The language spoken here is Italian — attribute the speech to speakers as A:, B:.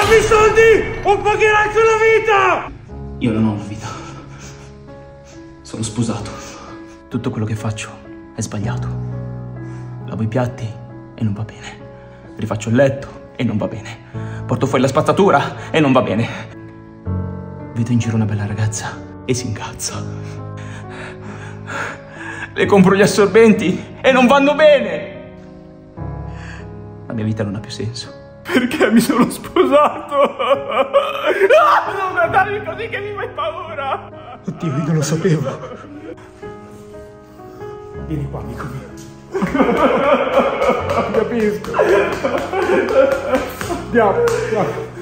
A: Dammi i soldi o pagherai con la vita!
B: Io non ho una vita. Sono sposato. Tutto quello che faccio è sbagliato. Lavo i piatti e non va bene. Rifaccio il letto e non va bene. Porto fuori la spazzatura e non va bene. Vedo in giro una bella ragazza e si incazza. Le compro gli assorbenti e non vanno bene. La mia vita non ha più senso.
A: Perché mi sono sposato? Non guardarmi così che mi fai paura!
C: Oddio, io non lo sapevo. Vieni qua, amico mio. Capisco. Andiamo.